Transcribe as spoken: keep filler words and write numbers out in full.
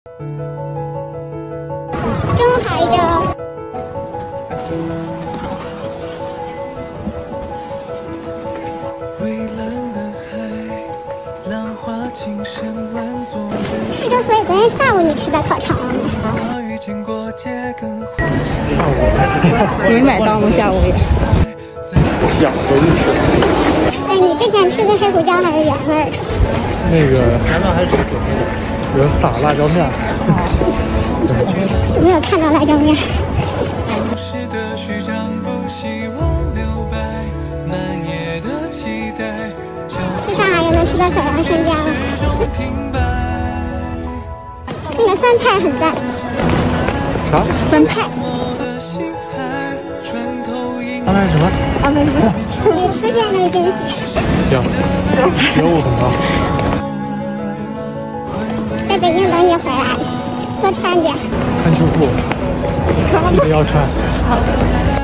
中午好一周。一周所以昨天下午你吃的烤肠了吗？ 下午没买到吗？下午也想回去吃。 哎，你之前吃的是胡椒还是原味的？ 那个原味还是有撒辣椒面。 有没有看到辣椒面？去上海也能吃到小杨生家了。那个酸菜很赞。 啥？ 酸菜。 安排什么？ 安排什么？你出现就是惊喜。 行，觉悟很高。 在北京等你回来，多穿点。 看秋裤，记得要穿。 好。